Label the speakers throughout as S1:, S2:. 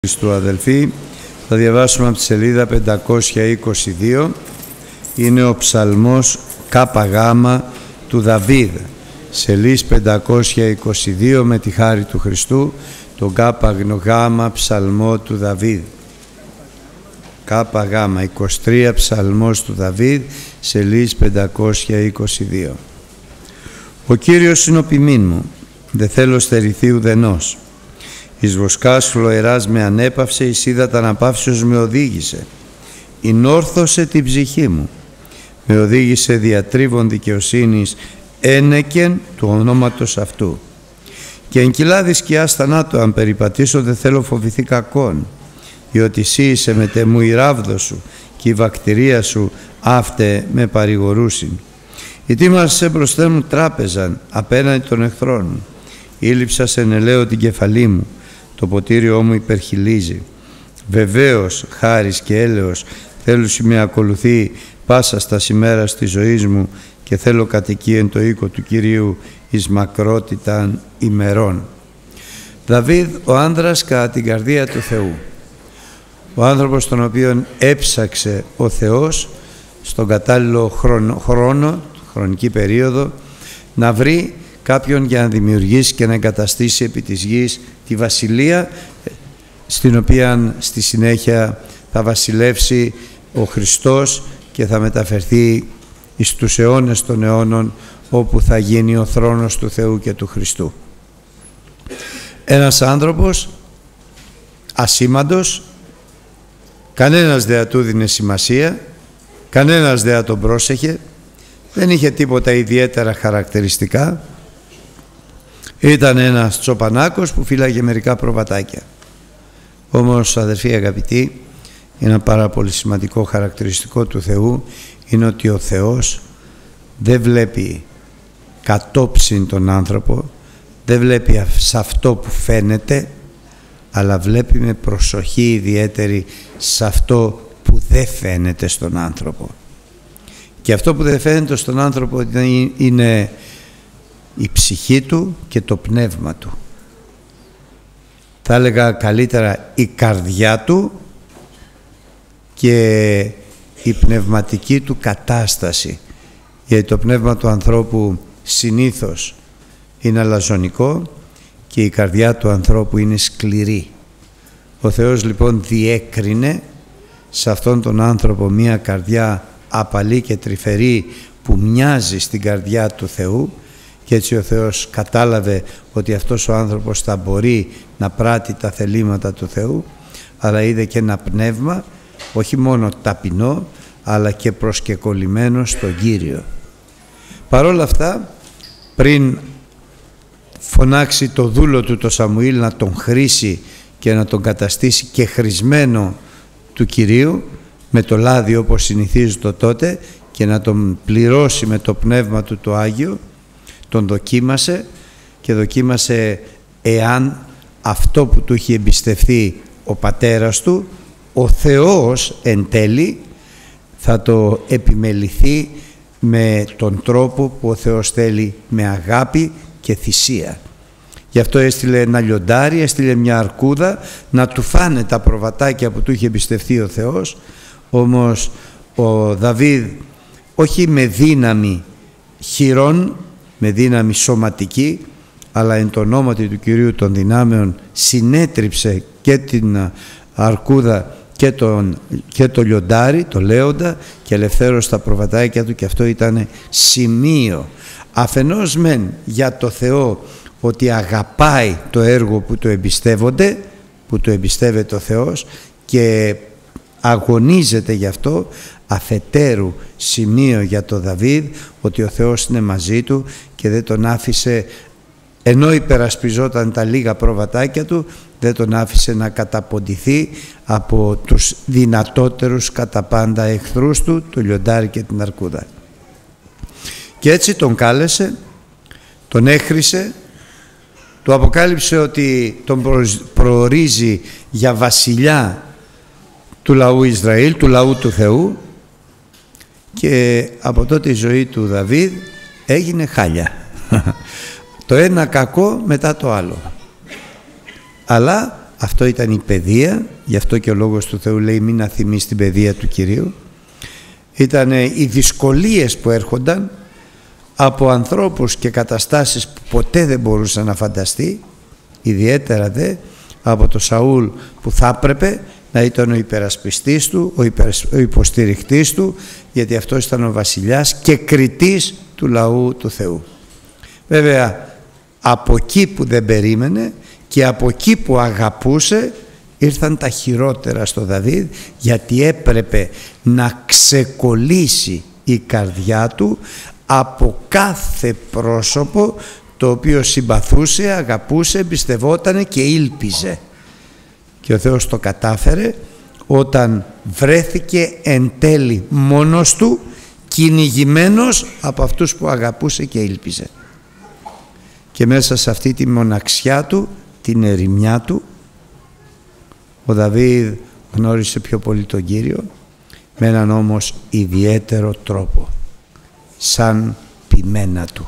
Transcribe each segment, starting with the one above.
S1: Χριστού αδελφοί, θα διαβάσουμε από τη σελίδα 522. Είναι ο ψαλμός ΚΓ του Δαβίδ, σελίδα 522, με τη χάρη του Χριστού, τον ΚΓ ψαλμό του Δαβίδ. ΚΓ 23 ψαλμός του Δαβίδ, σελίδα 522. Ο Κύριος είναι ο ποιμήν μου, δε θέλω στερηθεί ουδενός. Εις βοσκάς φλοεράς με ανέπαυσε, εις ύδατα αναπαύσεως με οδήγησε. Ηνόρθωσε την ψυχή μου, με οδήγησε διατρίβων δικαιοσύνης, ένεκεν του ονόματος αυτού. Και εν κοιλάδη σκιάς θανάτου, αν περιπατήσω, δεν θέλω φοβηθεί κακόν, διότι εσύ είσαι μετεμού η ράβδο σου, και η βακτηρία σου αύτε με παρηγορούσιν. Ετοίμασε μπροστά μου τράπεζαν απέναντι των εχθρών μου. Ήλυψα σε νελαίο την κεφαλή μου, το ποτήριό μου υπερχιλίζει. Βεβαίως, χάρις και έλεος θέλουσι με ακολουθεί πάσα στα ημέρας της ζωής μου, και θέλω κατοικεί εν το οίκο του Κυρίου εις μακρότηταν ημερών. Δαβίδ, ο άνδρας κατά την καρδία του Θεού. Ο άνθρωπος τον οποίον έψαξε ο Θεός στον κατάλληλο χρόνο, χρονική περίοδο, να βρει κάποιον για να δημιουργήσει και να εγκαταστήσει επί της γης τη βασιλεία, στην οποία στη συνέχεια θα βασιλεύσει ο Χριστός και θα μεταφερθεί εις τους αιώνες των αιώνων, όπου θα γίνει ο θρόνος του Θεού και του Χριστού. Ένας άνθρωπος ασήμαντος, κανένας δεν του δίνε σημασία, κανένας δεν τον πρόσεχε, δεν είχε τίποτα ιδιαίτερα χαρακτηριστικά. Ήταν ένας τσοπανάκος που φύλαγε μερικά προβατάκια. Όμως, αδερφοί αγαπητοί, ένα πάρα πολύ σημαντικό χαρακτηριστικό του Θεού είναι ότι ο Θεός δεν βλέπει κατόψιν τον άνθρωπο, δεν βλέπει σε αυτό που φαίνεται, αλλά βλέπει με προσοχή ιδιαίτερη σε αυτό που δεν φαίνεται στον άνθρωπο. Και αυτό που δεν φαίνεται στον άνθρωπο είναι η ψυχή του και το πνεύμα του. Θα έλεγα καλύτερα η καρδιά του και η πνευματική του κατάσταση. Γιατί το πνεύμα του ανθρώπου συνήθως είναι αλαζονικό και η καρδιά του ανθρώπου είναι σκληρή. Ο Θεός λοιπόν διέκρινε σε αυτόν τον άνθρωπο μία καρδιά απαλή και τρυφερή που μοιάζει στην καρδιά του Θεού, και έτσι ο Θεός κατάλαβε ότι αυτός ο άνθρωπος θα μπορεί να πράττει τα θελήματα του Θεού, αλλά είδε και ένα πνεύμα όχι μόνο ταπεινό, αλλά και προσκεκολλημένο στον Κύριο. Παρ' όλα αυτά, πριν φωνάξει το δούλο του το Σαμουήλ να τον χρήσει και να τον καταστήσει και χρησμένο του Κυρίου με το λάδι όπως συνηθίζεται τότε, και να τον πληρώσει με το πνεύμα του το Άγιο, τον δοκίμασε και δοκίμασε εάν αυτό που του είχε εμπιστευθεί ο πατέρας του, ο Θεός εν τέλει θα το επιμεληθεί με τον τρόπο που ο Θεός θέλει, με αγάπη και θυσία. Γι' αυτό έστειλε ένα λιοντάρι, έστειλε μια αρκούδα να του φάνε τα προβατάκια που του είχε εμπιστευτεί ο Θεός. Όμως ο Δαβίδ, όχι με δύναμη χειρών, με δύναμη σωματική, αλλά εν το ονόματι του Κυρίου των δυνάμεων συνέτριψε και την αρκούδα και το λιοντάρι, το λέοντα, και ελευθέρωσε τα προβατάκια του, και αυτό ήταν σημείο αφενός μεν για το Θεό ότι αγαπάει το έργο που το εμπιστεύονται, που το εμπιστεύεται ο Θεός και αγωνίζεται γι' αυτό, αφετέρου σημείο για το Δαβίδ ότι ο Θεός είναι μαζί του και δεν τον άφησε, ενώ υπερασπιζόταν τα λίγα προβατάκια του, δεν τον άφησε να καταποντηθεί από τους δυνατότερους κατά πάντα εχθρούς του, το λιοντάρι και την αρκούδα. Και έτσι τον κάλεσε, τον έχρισε, του αποκάλυψε ότι τον προορίζει για βασιλιά του λαού Ισραήλ, του λαού του Θεού, και από τότε η ζωή του Δαβίδ έγινε χάλια. Το ένα κακό μετά το άλλο. Αλλά Αυτό ήταν η παιδεία, γι' αυτό και ο Λόγος του Θεού λέει μην αθυμείς την παιδεία του Κυρίου. Ήταν οι δυσκολίες που έρχονταν από ανθρώπους και καταστάσεις που ποτέ δεν μπορούσε να φανταστεί, ιδιαίτερα δε από το Σαούλ που θα έπρεπε να ήταν ο υπερασπιστής του, ο υποστηριχτής του, γιατί αυτός ήταν ο βασιλιάς και κριτής του λαού του Θεού. Βέβαια, από εκεί που δεν περίμενε και από εκεί που αγαπούσε ήρθαν τα χειρότερα στο Δαβίδ, γιατί έπρεπε να ξεκολλήσει η καρδιά του από κάθε πρόσωπο το οποίο συμπαθούσε, αγαπούσε, εμπιστευόταν και ήλπιζε. Και ο Θεός το κατάφερε όταν βρέθηκε εν τέλει μόνος του, κυνηγημένος από αυτούς που αγαπούσε και ήλπιζε. Και μέσα σε αυτή τη μοναξιά του, την ερημιά του, ο Δαβίδ γνώρισε πιο πολύ τον Κύριο, με έναν όμως ιδιαίτερο τρόπο, σαν ποιμένα του.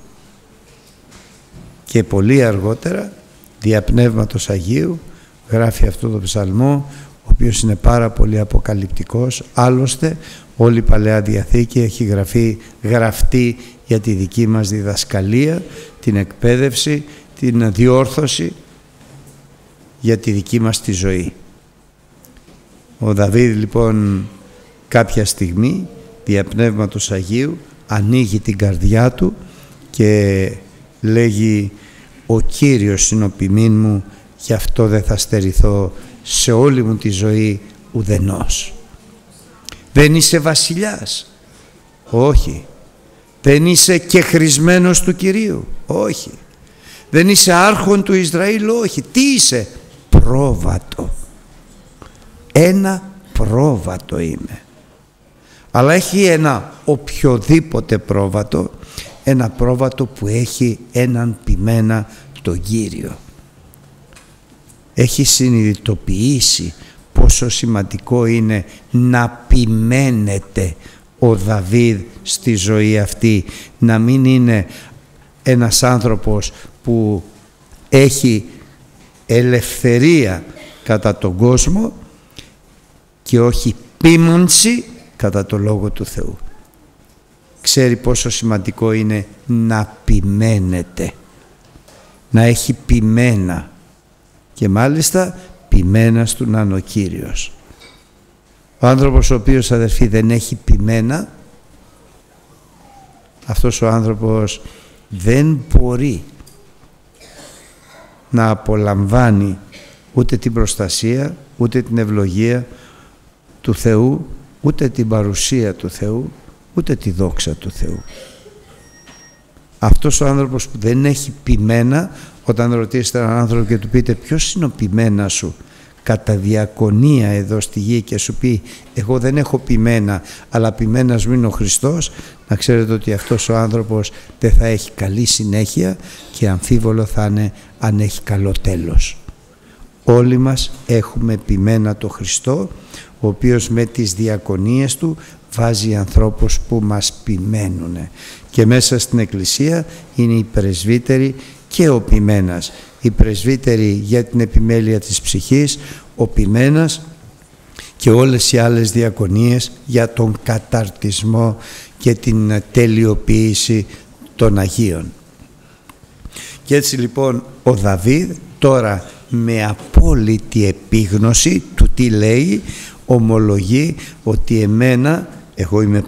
S1: Και πολύ αργότερα, δια Πνεύματος Αγίου, γράφει αυτό το ψαλμό, ο οποίος είναι πάρα πολύ αποκαλυπτικός. Άλλωστε, όλη η Παλαιά Διαθήκη έχει γραφτεί για τη δική μας διδασκαλία, την εκπαίδευση, την διόρθωση για τη δική μας τη ζωή. Ο Δαβίδ λοιπόν κάποια στιγμή δια Πνεύματος Αγίου ανοίγει την καρδιά του και λέγει «Ο Κύριος είναι ο ποιμήν μου, γι' αυτό δεν θα στερηθώ σε όλη μου τη ζωή ουδενός». Δεν είσαι βασιλιάς, όχι. Δεν είσαι κεχρισμένος του Κυρίου, όχι. Δεν είσαι άρχον του Ισραήλ, όχι. Τι είσαι? Πρόβατο. Ένα πρόβατο είμαι. Αλλά έχει ένα οποιοδήποτε πρόβατο, ένα πρόβατο που έχει έναν ποιμένα τον Κύριο. Έχει συνειδητοποιήσει πόσο σημαντικό είναι να ποιμένεται ο Δαβίδ στη ζωή αυτή, να μην είναι ένας άνθρωπος που έχει ελευθερία κατά τον κόσμο και όχι ποίμανση κατά το Λόγο του Θεού. Ξέρει πόσο σημαντικό είναι να ποιμένεται, να έχει ποιμένα, και μάλιστα ποιμένας του να είναι ο Κύριος. Ο άνθρωπος ο οποίος, αδερφοί, δεν έχει ποιμένα, αυτός ο άνθρωπος δεν μπορεί να απολαμβάνει ούτε την προστασία, ούτε την ευλογία του Θεού, ούτε την παρουσία του Θεού, ούτε τη δόξα του Θεού. Αυτός ο άνθρωπος που δεν έχει ποιμένα, όταν ρωτήσετε έναν άνθρωπο και του πείτε ποιος είναι ο ποιμένα σου κατά διακονία εδώ στη γη και σου πει εγώ δεν έχω ποιμένα αλλά ποιμένας μου είναι ο Χριστός, να ξέρετε ότι αυτός ο άνθρωπος δεν θα έχει καλή συνέχεια και αμφίβολο θα είναι αν έχει καλό τέλος. Όλοι μας έχουμε ποιμένα το Χριστό, ο οποίος με τις διακονίες του βάζει ανθρώπους που μας ποιμένουν, και μέσα στην Εκκλησία είναι οι πρεσβύτεροι και ο ποιμένας. Οι πρεσβύτεροι για την επιμέλεια της ψυχής, ο ποιμένας και όλες οι άλλες διακονίες για τον καταρτισμό και την τελειοποίηση των Αγίων. Και έτσι λοιπόν ο Δαβίδ τώρα με απόλυτη επίγνωση του τι λέει, ομολογεί ότι εγώ είμαι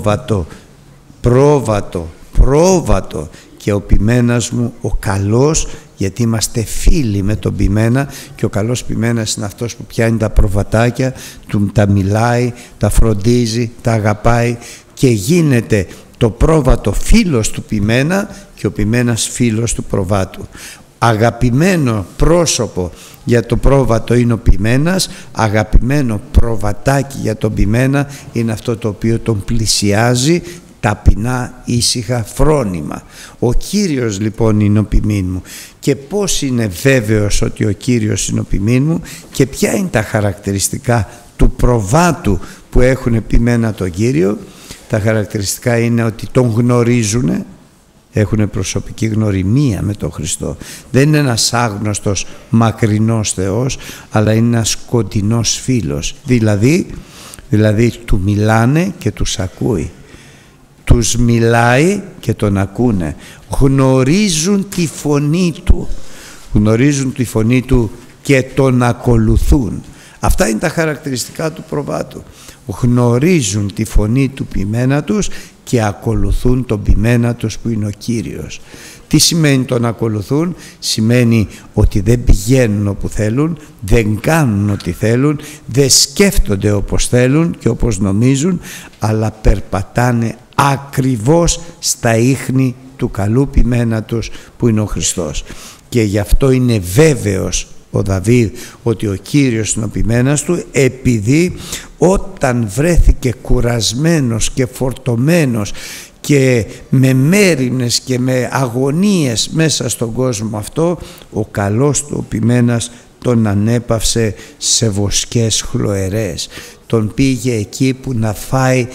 S1: πρόβατο και ο ποιμένας μου ο καλός, γιατί είμαστε φίλοι με τον ποιμένα, και ο καλός ποιμένας είναι αυτός που πιάνει τα προβατάκια, τα μιλάει, τα φροντίζει, τα αγαπάει και γίνεται το πρόβατο φίλος του ποιμένα και ο ποιμένας φίλος του προβάτου. Αγαπημένο πρόσωπο για το πρόβατο είναι ο ποιμένας, αγαπημένο προβατάκι για τον ποιμένα είναι αυτό το οποίο τον πλησιάζει ταπεινά, ήσυχα, φρόνημα. Ο Κύριος λοιπόν είναι ο ποιμήν μου. Και πώς είναι βέβαιος ότι ο Κύριος είναι ο ποιμήν μου και ποια είναι τα χαρακτηριστικά του προβάτου που έχουν ποιμένα τον Κύριο? Τα χαρακτηριστικά είναι ότι τον γνωρίζουν, Έχουν προσωπική γνωριμία με τον Χριστό. Δεν είναι ένας άγνωστος μακρινός Θεός, αλλά είναι ένας κοντινός φίλος. Δηλαδή του μιλάνε και τους ακούει. Τους μιλάει και τον ακούνε. Γνωρίζουν τη φωνή του. Γνωρίζουν τη φωνή του και τον ακολουθούν. Αυτά είναι τα χαρακτηριστικά του προβάτου. Γνωρίζουν τη φωνή του ποιμένα τους και ακολουθούν τον ποιμένα τους που είναι ο Κύριος. Τι σημαίνει τον ακολουθούν? Σημαίνει ότι δεν πηγαίνουν όπου θέλουν, δεν κάνουν ό,τι θέλουν, δεν σκέφτονται όπως θέλουν και όπως νομίζουν, αλλά περπατάνε ακριβώς στα ίχνη του καλού ποιμένα τους που είναι ο Χριστός. Και γι' αυτό είναι βέβαιος ο Δαβίδ ότι ο Κύριος είναι ο ποιμένας του, επειδή όταν βρέθηκε κουρασμένος και φορτωμένος και με μέριμνες και με αγωνίες μέσα στον κόσμο αυτό, ο καλός του ο ποιμένας τον ανέπαυσε σε βοσκές χλωερές. Τον πήγε εκεί που να φάει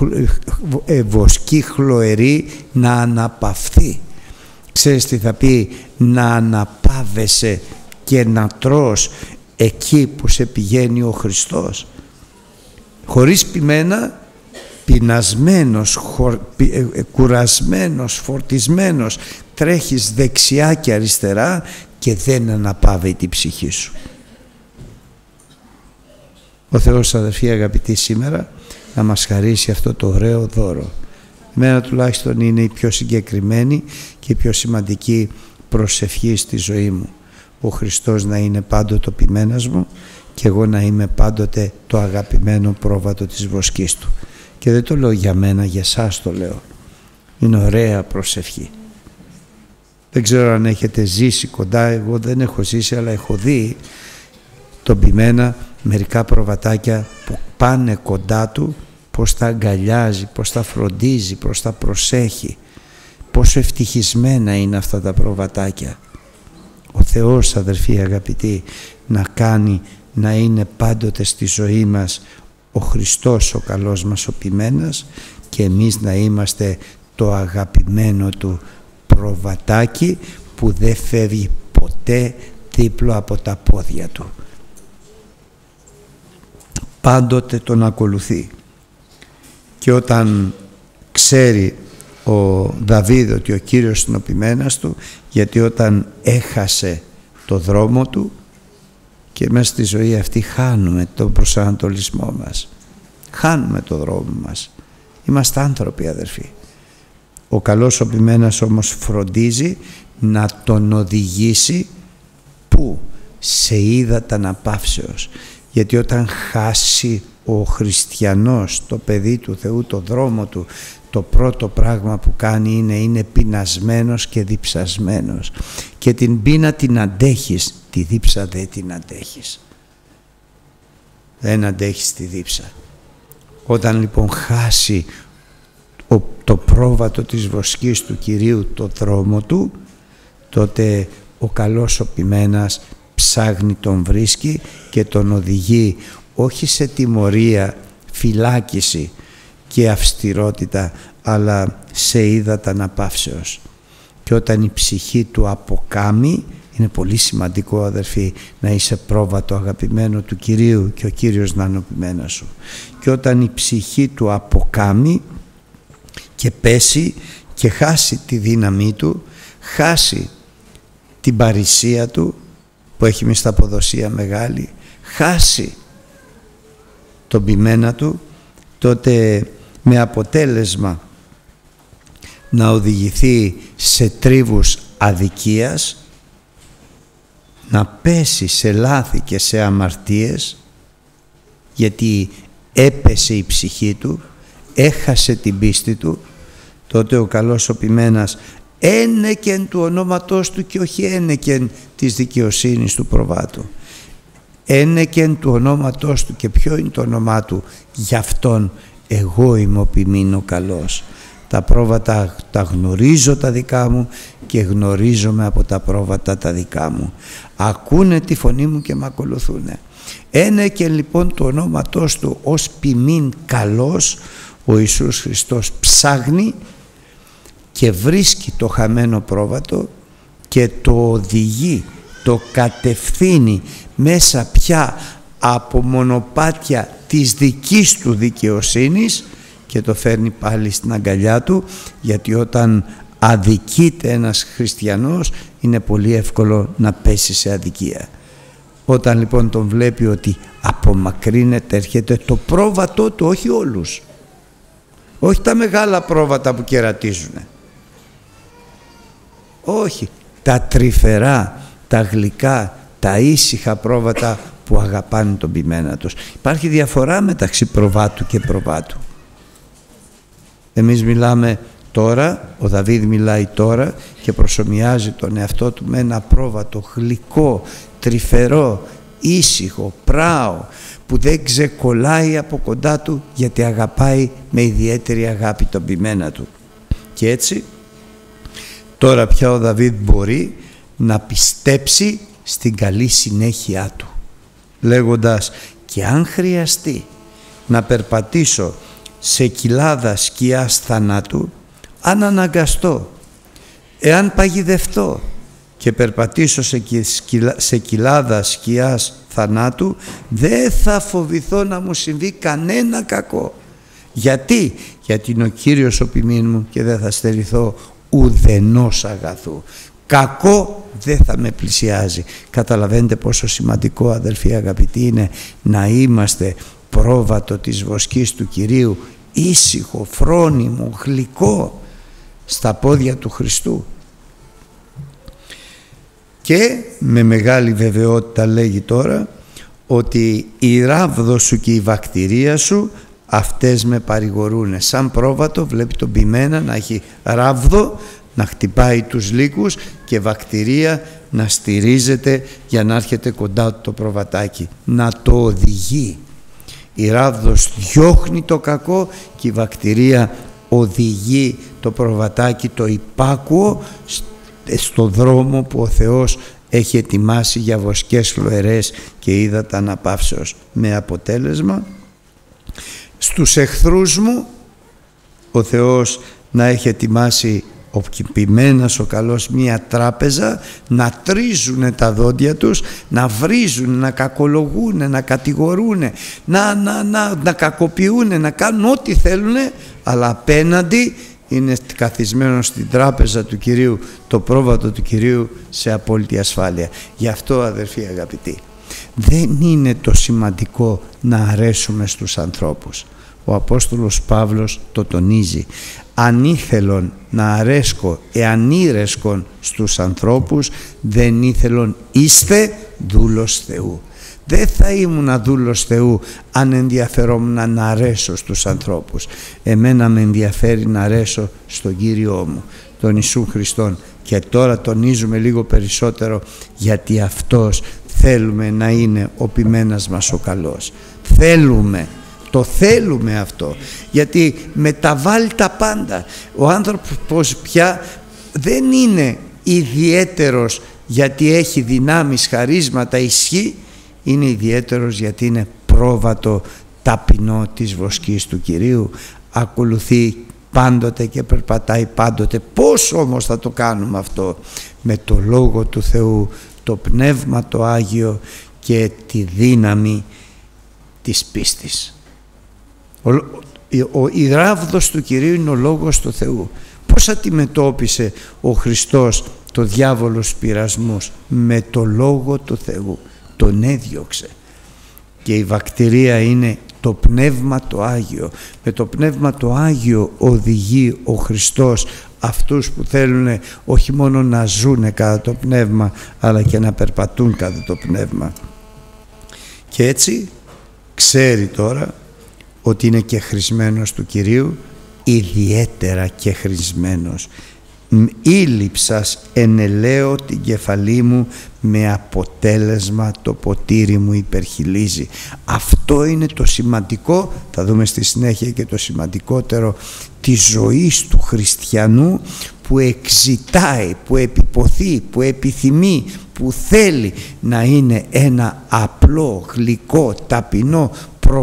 S1: βοσκή χλωερή να αναπαυθεί. Ξέρεις τι θα πει να αναπαύεσαι και να τρως εκεί που σε πηγαίνει ο Χριστός? Χωρίς ποιμένα, πεινασμένος, κουρασμένος, φορτισμένος, τρέχεις δεξιά και αριστερά και δεν αναπαύει την ψυχή σου. Ο Θεός, αδερφοί αγαπητοί, σήμερα να μας χαρίσει αυτό το ωραίο δώρο. Εμένα τουλάχιστον είναι η πιο συγκεκριμένη και η πιο σημαντική προσευχή στη ζωή μου. Ο Χριστός να είναι πάντοτε ο ποιμένας μου και εγώ να είμαι πάντοτε το αγαπημένο πρόβατο της βοσκής του. Και δεν το λέω για μένα, για εσάς το λέω. Είναι ωραία προσευχή. Δεν ξέρω αν έχετε ζήσει κοντά, εγώ δεν έχω ζήσει, αλλά έχω δει τον ποιμένα, μερικά προβατάκια που πάνε κοντά του, πώς τα αγκαλιάζει, πώς τα φροντίζει, πώς τα προσέχει. Πόσο ευτυχισμένα είναι αυτά τα προβατάκια. Ο Θεός, αδερφοί αγαπητοί, να κάνει να είναι πάντοτε στη ζωή μας ο Χριστός ο καλός μας ο ποιμένας και εμείς να είμαστε το αγαπημένο του προβατάκι που δεν φεύγει ποτέ δίπλο από τα πόδια του. Πάντοτε τον ακολουθεί. Και όταν ξέρει ο Δαβίδ ότι ο Κύριος είναι ο ποιμένας του, γιατί όταν έχασε το δρόμο του, και μέσα στη ζωή αυτή χάνουμε τον προσανατολισμό μας, χάνουμε το δρόμο μας. Είμαστε άνθρωποι, αδερφοί. Ο καλός ο ποιμένας όμως φροντίζει να τον οδηγήσει πού? Σε ύδατα αναπαύσεως. Γιατί όταν χάσει ο χριστιανός, το παιδί του Θεού, το δρόμο του, το πρώτο πράγμα που κάνει είναι πεινασμένος και διψασμένος. Και την πείνα την αντέχεις, τη δίψα δεν την αντέχεις. Δεν αντέχεις τη δίψα. Όταν λοιπόν χάσει το πρόβατο της βοσκής του Κυρίου, το δρόμο του, τότε ο καλός ο ποιμένας ψάχνει, τον βρίσκει και τον οδηγεί όχι σε τιμωρία, φυλάκιση και αυστηρότητα, αλλά σε ύδατα αναπαύσεως. Και όταν η ψυχή του αποκάμει, είναι πολύ σημαντικό, αδερφοί, να είσαι πρόβατο αγαπημένο του Κυρίου και ο Κύριος να είναι ο ποιμένας σου. Και όταν η ψυχή του αποκάμει και πέσει και χάσει τη δύναμή του, χάσει την παρησία του που έχει μισθαποδοσία μεγάλη, χάσει τον ποιμένα του, τότε με αποτέλεσμα να οδηγηθεί σε τρίβους αδικίας, να πέσει σε λάθη και σε αμαρτίες, γιατί έπεσε η ψυχή του, έχασε την πίστη του, τότε ο καλός ο ποιμένας ένεκεν του ονόματός του και όχι ένεκεν της δικαιοσύνης του προβάτου. Ένεκεν του ονόματός του. Και ποιο είναι το όνομά του? Γι' αυτόν εγώ είμαι ο ποιμήν καλός. Τα πρόβατα τα γνωρίζω τα δικά μου και γνωρίζομαι από τα πρόβατα τα δικά μου. Ακούνε τη φωνή μου και με ακολουθούνε. Ένεκεν λοιπόν του ονόματός του ως ποιμήν καλός, ο Ιησούς Χριστός ψάχνει και βρίσκει το χαμένο πρόβατο και το οδηγεί, το κατευθύνει μέσα πια από μονοπάτια της δικής του δικαιοσύνης και το φέρνει πάλι στην αγκαλιά του, γιατί όταν αδικείται ένας χριστιανός είναι πολύ εύκολο να πέσει σε αδικία. Όταν λοιπόν τον βλέπει ότι απομακρύνεται, έρχεται το πρόβατό του, όχι όλους, όχι τα μεγάλα πρόβατα που κερατίζουν, όχι, τα τρυφερά, τα γλυκά, τα ήσυχα πρόβατα που αγαπάνε τον ποιμένα τους. Υπάρχει διαφορά μεταξύ προβάτου και προβάτου. Εμείς μιλάμε τώρα, ο Δαβίδ μιλάει τώρα και προσομοιάζει τον εαυτό του με ένα πρόβατο γλυκό, τρυφερό, ήσυχο, πράο, που δεν ξεκολλάει από κοντά του γιατί αγαπάει με ιδιαίτερη αγάπη τον ποιμένα του. Και έτσι τώρα πια ο Δαβίδ μπορεί να πιστέψει στην καλή συνέχεια του, λέγοντας και αν χρειαστεί να περπατήσω σε κοιλάδα σκιάς θανάτου, αν αναγκαστώ, εάν παγιδευτώ και περπατήσω σε κοιλάδα σκιάς θανάτου, δεν θα φοβηθώ να μου συμβεί κανένα κακό. Γιατί? Γιατί είναι ο Κύριος ο ποιμήν μου και δεν θα στερηθώ ουδενός αγαθού. Κακό δεν θα με πλησιάζει. Καταλαβαίνετε πόσο σημαντικό, αδελφοί αγαπητοί, είναι να είμαστε πρόβατο της βοσκής του Κυρίου, ήσυχο, φρόνιμο, γλυκό στα πόδια του Χριστού. Και με μεγάλη βεβαιότητα λέγει τώρα ότι η ράβδο σου και η βακτηρία σου αυτές με παρηγορούνε. Σαν πρόβατο βλέπει τον ποιμένα να έχει ράβδο, να χτυπάει τους λύκους και βακτηρία να στηρίζεται για να έρχεται κοντά το προβατάκι, να το οδηγεί. Η ράβδος διώχνει το κακό και η βακτηρία οδηγεί το προβατάκι, το υπάκουο, στο δρόμο που ο Θεός έχει ετοιμάσει για βοσκές φλοερές και ύδατα αναπαύσεως, με αποτέλεσμα στους εχθρούς μου ο Θεός να έχει ετοιμάσει ο ποιμένας ο καλός μία τράπεζα, να τρίζουν τα δόντια τους, να βρίζουν, να κακολογούν, να κατηγορούν, να κακοποιούν, να κάνουν ό,τι θέλουν, αλλά απέναντι είναι καθισμένο στην τράπεζα του Κυρίου, το πρόβατο του Κυρίου σε απόλυτη ασφάλεια. Γι' αυτό, αδερφοί αγαπητοί, δεν είναι το σημαντικό να αρέσουμε στους ανθρώπους. Ο Απόστολος Παύλος το τονίζει. Αν ήθελον να αρέσκω εάν ήρεσκον στους ανθρώπους, δεν ήθελον είστε δούλος Θεού. Δεν θα ήμουν δούλος Θεού αν ενδιαφερόμουν να αρέσω στους ανθρώπους. Εμένα με ενδιαφέρει να αρέσω στον Κύριό μου, τον Ιησού Χριστόν. Και τώρα τονίζουμε λίγο περισσότερο, γιατί Αυτός θέλουμε να είναι ο ποιμένας μας ο καλός. Το θέλουμε αυτό, γιατί μεταβάλλει τα πάντα. Ο άνθρωπος πια δεν είναι ιδιαίτερος γιατί έχει δυνάμεις, χαρίσματα, ισχύ. Είναι ιδιαίτερος γιατί είναι πρόβατο, ταπεινό της βοσκής του Κυρίου. Ακολουθεί πάντοτε και περπατάει πάντοτε. Πώς όμως θα το κάνουμε αυτό? Με το Λόγο του Θεού, το Πνεύμα το Άγιο και τη δύναμη της πίστης. Η ράβδος του Κυρίου είναι ο Λόγος του Θεού. Πώς αντιμετώπισε ο Χριστός το διάβολο στους πειρασμούς? Με το Λόγο του Θεού. Τον έδιωξε. Και η βακτηρία είναι το Πνεύμα το Άγιο. Με το Πνεύμα το Άγιο οδηγεί ο Χριστός αυτούς που θέλουν όχι μόνο να ζουν κατά το Πνεύμα, αλλά και να περπατούν κατά το Πνεύμα. Και έτσι ξέρει τώρα ότι είναι κεχρισμένος του Κυρίου, ιδιαίτερα κεχρισμένος. Ήλυψας ενελαίω την κεφαλή μου, με αποτέλεσμα το ποτήρι μου υπερχιλίζει. Αυτό είναι το σημαντικό, θα δούμε στη συνέχεια και το σημαντικότερο της ζωής του χριστιανού, που εξητάει, που επιποθεί, που επιθυμεί, που θέλει να είναι ένα απλό, γλυκό, ταπεινό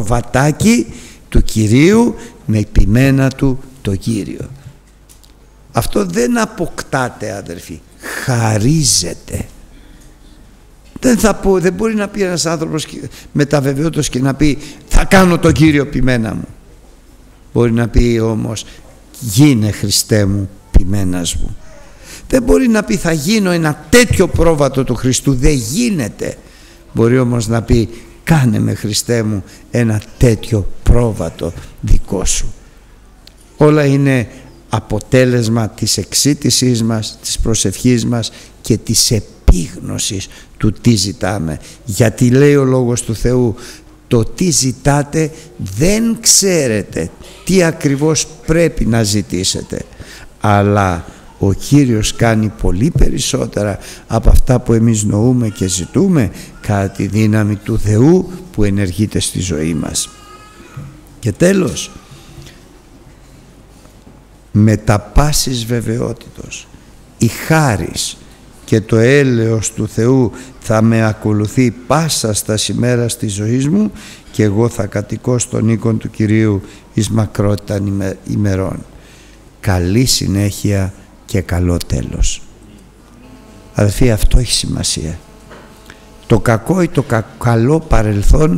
S1: προβατάκι του Κυρίου με ποιμένα του το Κύριο. Αυτό δεν αποκτάται, αδερφοί, χαρίζεται. Δεν μπορεί να πει ένας άνθρωπος με τα βεβαιότητας και να πει θα κάνω τον Κύριο ποιμένα μου. Μπορεί να πει όμως γίνε Χριστέ μου ποιμένας μου. Δεν μπορεί να πει θα γίνω ένα τέτοιο πρόβατο του Χριστού, δεν γίνεται. Μπορεί όμως να πει κάνε με Χριστέ μου ένα τέτοιο πρόβατο δικό σου. Όλα είναι αποτέλεσμα της εξήτησής μας, της προσευχής μας και της επίγνωσης του τι ζητάμε. Γιατί λέει ο Λόγος του Θεού, το τι ζητάτε δεν ξέρετε τι ακριβώς πρέπει να ζητήσετε, αλλά ο Κύριος κάνει πολύ περισσότερα από αυτά που εμείς νοούμε και ζητούμε κατά τη δύναμη του Θεού που ενεργείται στη ζωή μας. Και τέλος, με τα πάσης βεβαιότητος η χάρις και το έλεος του Θεού θα με ακολουθεί πάσα στα ημέρας της ζωής μου και εγώ θα κατοικώ στον οίκον του Κυρίου εις μακρότητα ημερών. Καλή συνέχεια και καλό τέλος. Αδελφοί, αυτό έχει σημασία. Το κακό ή το καλό παρελθόν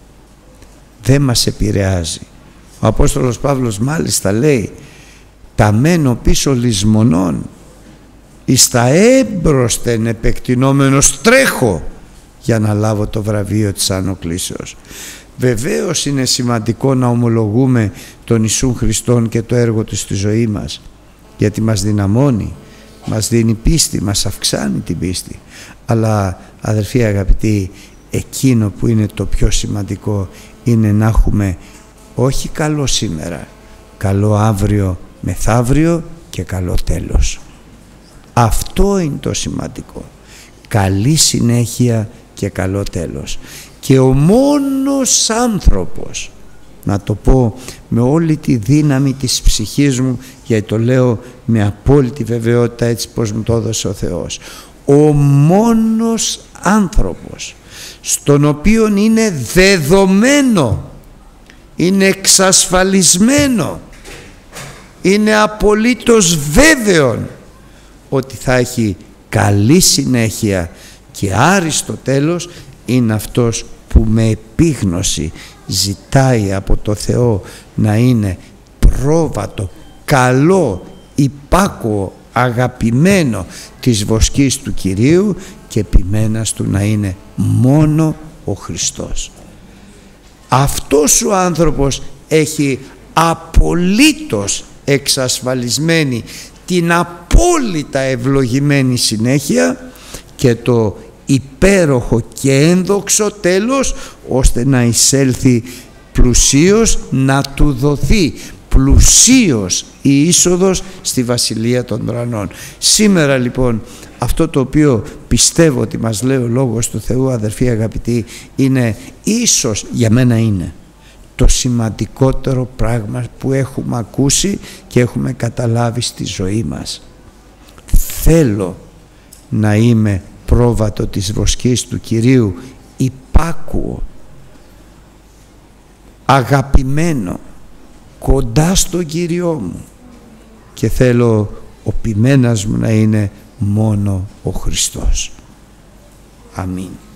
S1: δεν μας επηρεάζει. Ο Απόστολος Παύλος μάλιστα λέει τα μένω πίσω λησμονών εις τα έμπροσθεν επεκτηνόμενος τρέχω για να λάβω το βραβείο της ανοκλήσεως. Βεβαίως είναι σημαντικό να ομολογούμε τον Ιησούν Χριστόν και το έργο του στη ζωή μας, γιατί μας δυναμώνει, μας δίνει πίστη, μας αυξάνει την πίστη. Αλλά αδελφοί αγαπητοί, εκείνο που είναι το πιο σημαντικό είναι να έχουμε όχι καλό σήμερα, καλό αύριο, μεθαύριο και καλό τέλος. Αυτό είναι το σημαντικό. Καλή συνέχεια και καλό τέλος. Και ο μόνος άνθρωπος, να το πω με όλη τη δύναμη της ψυχής μου, γιατί το λέω με απόλυτη βεβαιότητα έτσι πως μου το έδωσε ο Θεός, ο μόνος άνθρωπος στον οποίον είναι δεδομένο, είναι εξασφαλισμένο, είναι απολύτως βέβαιο ότι θα έχει καλή συνέχεια και άριστο τέλος, είναι αυτός που με επίγνωση ζητάει από το Θεό να είναι πρόβατο, καλό, υπάκουο, αγαπημένο της βοσκής του Κυρίου και ποιμένας του να είναι μόνο ο Χριστός. Αυτός ο άνθρωπος έχει απολύτως εξασφαλισμένη την απόλυτα ευλογημένη συνέχεια και το υπέροχο και ένδοξο τέλος, ώστε να εισέλθει πλουσίως, να του δοθεί πλουσίως η είσοδος στη Βασιλεία των Ουρανών. Σήμερα λοιπόν αυτό το οποίο πιστεύω ότι μας λέει ο Λόγος του Θεού, αδερφοί αγαπητοί, είναι ίσως, για μένα είναι το σημαντικότερο πράγμα που έχουμε ακούσει και έχουμε καταλάβει στη ζωή μας. Θέλω να είμαι πρόβατο της βοσκής του Κυρίου, υπάκουο, αγαπημένο, κοντά στον Κύριό μου, και θέλω ο ποιμένας μου να είναι μόνο ο Χριστός. Αμήν.